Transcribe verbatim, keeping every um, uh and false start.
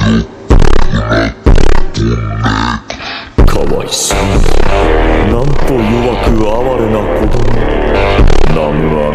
かわいそう。なんと弱く哀れな子供。ナムア